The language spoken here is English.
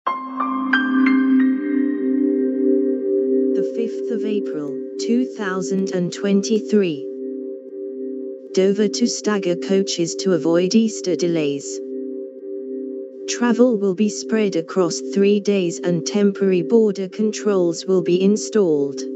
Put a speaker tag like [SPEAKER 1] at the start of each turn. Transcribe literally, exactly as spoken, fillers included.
[SPEAKER 1] The fifth of April, two thousand twenty-three. Dover to stagger coaches to avoid Easter delays. Travel will be spread across three days and temporary border controls will be installed.